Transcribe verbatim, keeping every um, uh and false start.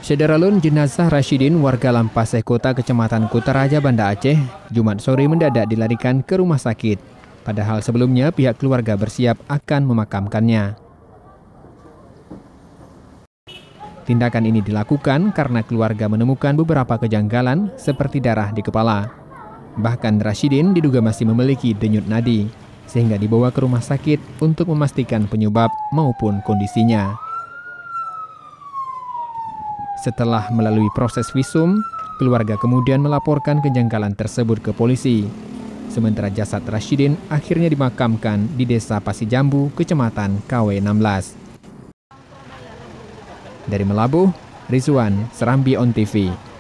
Sederalun jenazah Rashidin warga Lampaseh Kota Kecamatan Kutaraja Banda Aceh Jumat sore mendadak dilarikan ke rumah sakit. Padahal sebelumnya pihak keluarga bersiap akan memakamkannya. Tindakan ini dilakukan karena keluarga menemukan beberapa kejanggalan seperti darah di kepala. Bahkan Rashidin diduga masih memiliki denyut nadi, sehingga dibawa ke rumah sakit untuk memastikan penyebab maupun kondisinya. Setelah melalui proses visum, keluarga kemudian melaporkan kejanggalan tersebut ke polisi. Sementara jasad Rashidin akhirnya dimakamkan di Desa Pasijambu, Kecamatan K W enam belas. Dari Melabuh, Rizwan, Serambi On T V.